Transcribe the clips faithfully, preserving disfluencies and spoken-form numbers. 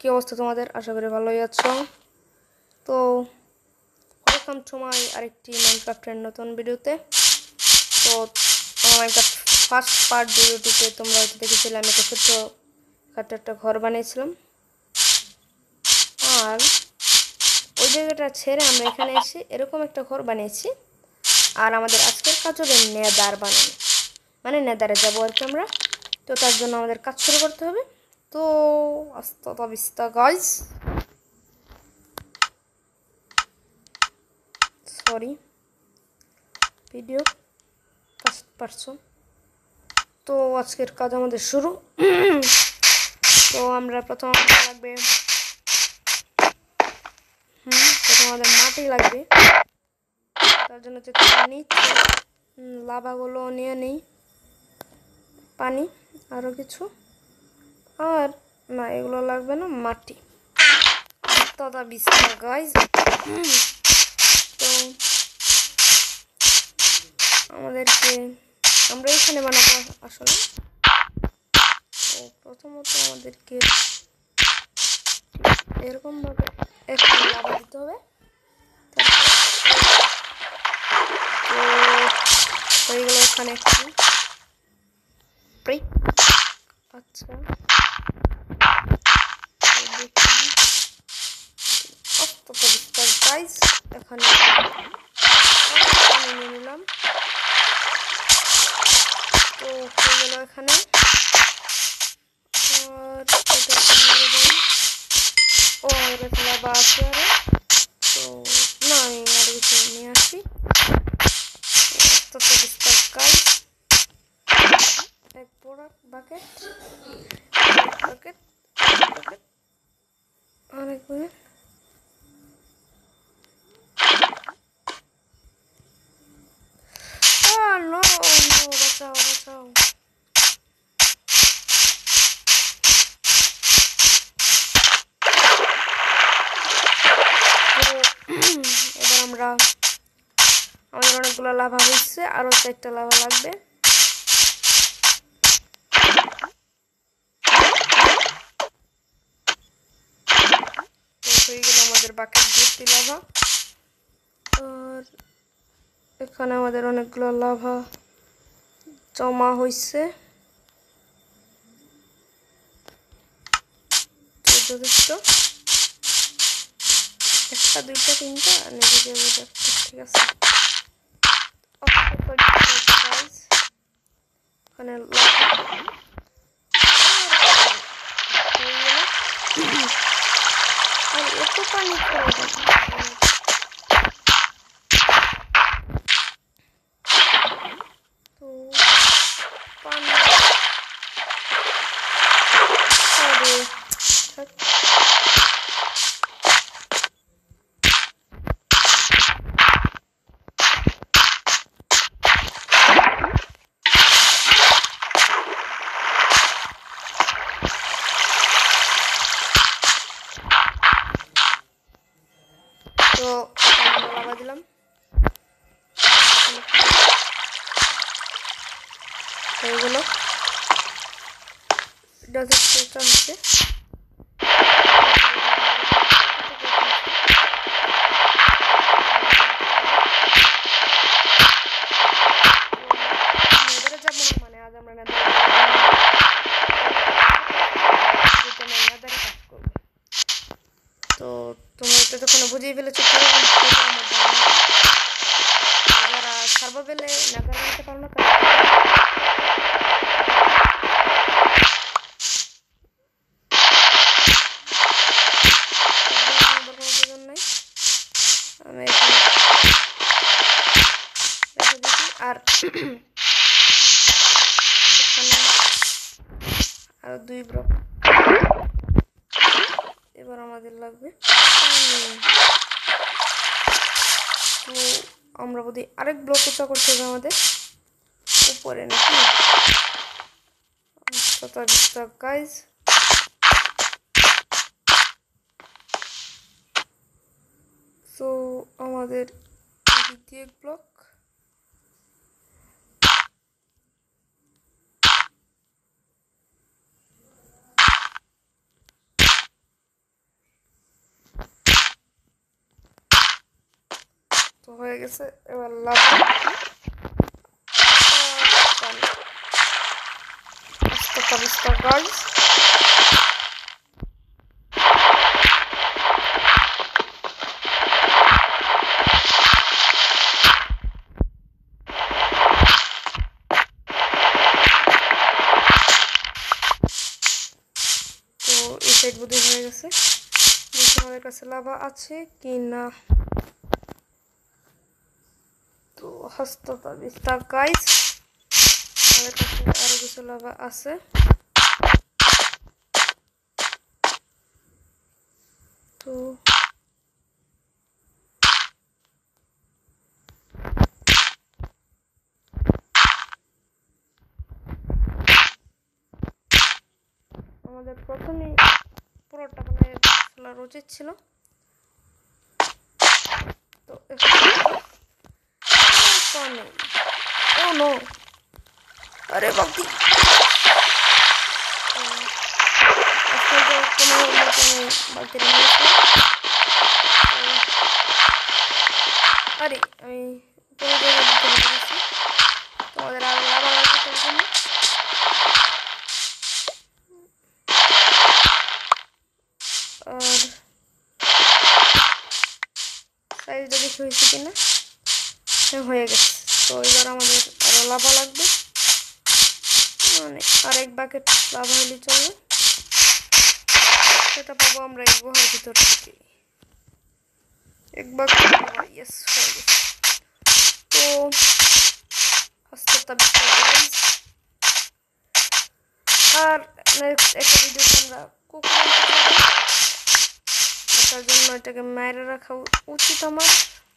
অবস্থা তোমাদের? আশা করি ভালোই আছো। তো ওয়েলকাম টু মাই আরেকটি মাইনক্রাফটের নতুন ভিডিওতে। তো আমার মাইনক্রাফট ফার্স্ট পার্ট ভিডিওটিতে তোমরা হয়তো দেখেছিলে আমি একটা ছোট্ট খাট্ট একটা ঘর বানিয়েছিলাম, আর ওই জায়গাটা ছেড়ে আমরা এখানে এসে এরকম একটা ঘর বানিয়েছি। আর আমাদের আজকের কাজ হবে নেদার বানানো, মানে নেদারে যাবো আর কি আমরা। তো তার জন্য আমাদের কাজ শুরু করতে হবে। তো আস্তা বিস্তা guys, sorry video first person. তো আজকের কাজ আমাদের শুরু। তো আমরা প্রথম আমাদের লাগবে হুম প্রথম আমাদের মাটি লাগবে। তার জন্য যে নিচ্ছে লাভাগুলো নিয়ে নেই, পানি আরও কিছু, আর না এগুলো লাগবে না, মাটি দাদা বিস্তার গাইজ। তো আমাদেরকে আমরা এখানে বানাবো আসলে। তো প্রথমত আমাদেরকে এরকমভাবে একটু লাভা দিতে হবে। তো হয়ে গেল এখানে একটু ব্রেক। আচ্ছা গাইজ, এখানে নিয়ে নিলাম। তো হয়ে গেল এখানে, আর এটা ও আমাদের কাছে লাভা আছে আরো। তো না আমি আরো কিছু নিয়ে আসি। গাইজ এক বড় বাকেট বাকেট বাকেট অনেক মিনিট। নো নো বাঁচাও বাঁচাও। এবার আমরা আমাদের অনেকগুলো লাভা হয়েছে, আরো চারটা লাভা লাগবে। তো হয়ে গেল আমাদের বাকেট ভর্তি লাভা। আর এখানে আমাদের অনেকগুলো লাভা জমা হয়েছে, যথেষ্ট। একটা দুইটা তিনটা নেবে যাবে, ঠিক আছে। ওখানে আর এত পানি তো পানি তো লাভা দিলাম। হয়ে গেল, যথেষ্ট হচ্ছে। মানে আজ আমরা তো তোমরা তো তখন বুঝিয়ে ফেলেছো যারা সার্ভার পেলে নাগার বানাতে পারো না। আমি এখানে আর এখানে আরো দুই ব্লক। এবার আমাদের লাগবে, তো আমরা বোধ হয় আরেক ব্লক উঁচা করতে হবে আমাদের উপরে নাকি। গাইজ তো আমাদের দ্বিতীয় ব্লক তো হয়ে গেছে, এবার লাভা আস্তে আস্তে গাইস। তো এই সাইড বোধহয় হয়ে গেছে, আমাদের কাছে লাভা আছে কি না। তো হস্ততা বিস্তার গাইস, আমাদের কাছে আরো কিছু লাভা আছে। তো আমাদের প্রথমে পুরোটা মানে ফেলার উচিত ছিল। তো ও নো, আরে বাকি আরে আমি তোমাদের আর লাভা লাগবে তার জন্য। আর সাইজটা বেশি হয়েছে কিনা, হয়ে গেছে। তো এবার আমাদের আরো লাভা লাগবে, মানে আরেক বাকেট লাভা হলে চলবে। সেটা পাবো আমরা এই গুহার ভিতর থেকে, এক বাকেট লাভা। ইয়েস, হয়ে গেছে। তো আস্তে আস্তে আর নেক্সট একটা ভিডিওতে আমরা কুকুর তার জন্য এটাকে মেরে রাখা উচিত আমার।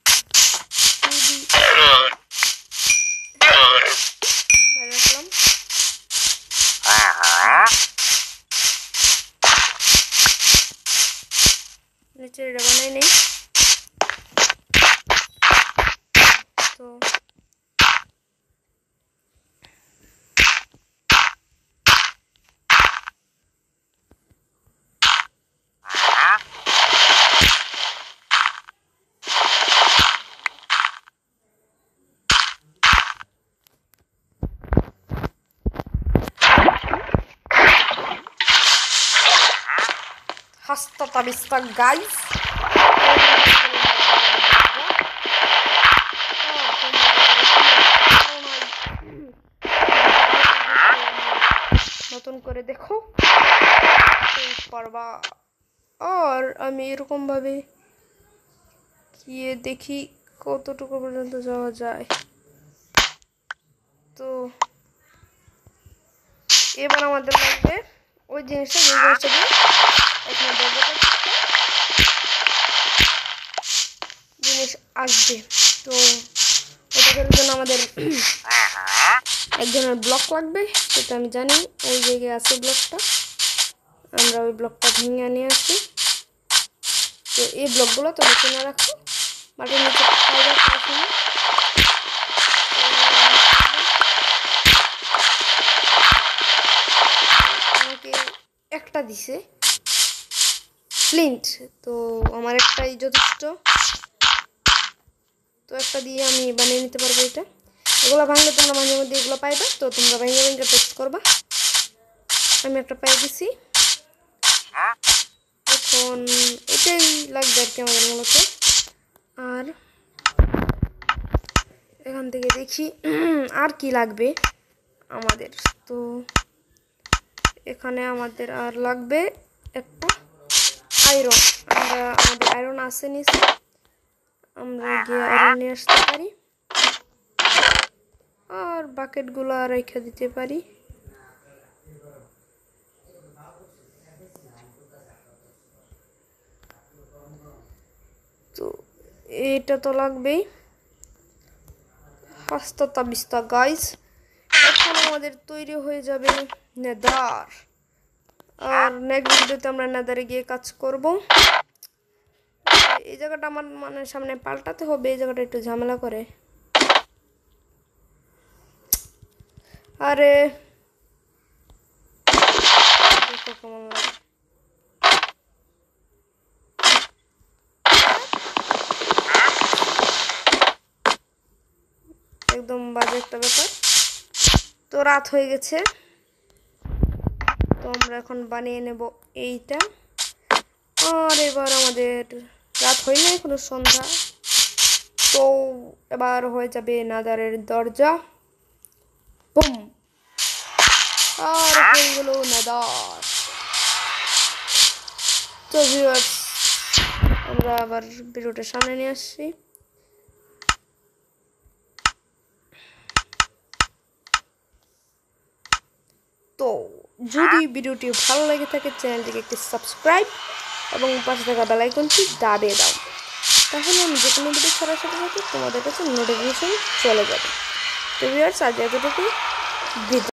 রাখলাম নিচে এটা বানাই নেই। তো hasta vista guys. নতুন করে দেখো পারবা। আর আমি এরকম ভাবে গিয়ে দেখি কতটুকু পর্যন্ত যাওয়া যায়। তো এবার আমাদের লাগবে ওই জিনিসটা, যে জিনিসটা দিয়ে এখানে দরজাটা জিনিস আসবে। তো ওটা করার জন্য আমাদের এক ধরনের ব্লক লাগবে, সেটা আমি জানি। ওই জায়গায় আছে ব্লকটা, আমরা ওই ব্লকটা ভেঙে নিয়ে আসি। তো এই ব্লকগুলো তো কিনে রাখো মাটির নিচে পাইবার প্রথমে। আমাকে একটা দিছে ফ্লিন্ট, তো আমার একটাই যথেষ্ট। তো একটা দিয়ে আমি বানিয়ে নিতে পারবো এটা। এগুলো ভাঙলে তোমরা মাঝে মধ্যে এগুলো পাইবে, তো তোমরা ভেঙে ভেঙে টেস্ট করবা। আমি একটা পাই দিছি। এখন এটাই লাগবে আর কি আমাদের মূলত। আর এখান থেকে দেখি আর কি লাগবে আমাদের। তো এখানে আমাদের আর লাগবে একটা আয়রন। আমরা আমাদের আয়রন আছে নিচে, আমরা গিয়ে আয়রন নিয়ে আসতে পারি। আর বাকেটগুলো রেখে দিতে পারি। তো এটা তো লাগবেই। হাস্তা বিস্তা গাইস, এখন আমাদের তৈরি হয়ে যাবে নেদার। আর নেক্সট ভিডিওতে আমরা নেদারে গিয়ে কাজ করব। এই জায়গাটা আমার মানে সামনে পাল্টাতে হবে, এই জায়গাটা একটু ঝামেলা করে। আরে দেখো কেমন লাগে। একদম বাজে একটা ব্যাপার। তো রাত হয়ে গেছে, তো আমরা এখন বানিয়ে নেব এইটা। আর এবার আমাদের রাত হয়নি, এখনো সন্ধ্যা। তো এবার হয়ে যাবে নাদারের দরজা, বুম, আর হয়ে গেল নাদার। তো ভিউয়ার্স, আমরা আবার ভিডিওটা সামনে নিয়ে আসছি। তো যদি ভিডিওটি ভালো লাগে থাকে চ্যানেলটিকে একটি সাবস্ক্রাইব এবং পাশে থাকা বেল আইকনটি দাবিয়ে দাও, তাহলে আমি যে কোনো ভিডিও ছাড়ার সাথে সাথে তোমাদের কাছে নোটিফিকেশন চলে যাবে। তো ভিউয়ার্স, আজ এতটুকুই।